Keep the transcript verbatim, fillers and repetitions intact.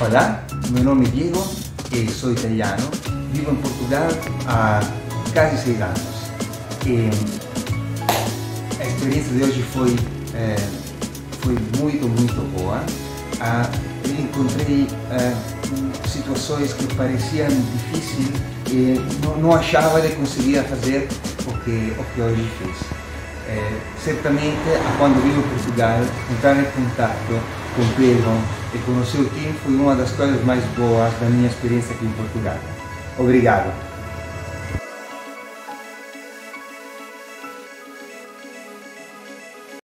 Olá, meu nome é Diego e sou italiano. Vivo em Portugal há quase seis anos. E a experiência de hoje foi, é, foi muito, muito boa. Ah, eu encontrei ah, situações que pareciam difíceis e não, não achava de conseguir fazer o que, o que hoje fiz. É, certamente, quando vivo em Portugal, entrar em contato com Pedro e conhecer o time foi uma das coisas mais boas da minha experiência aqui em Portugal. Obrigado.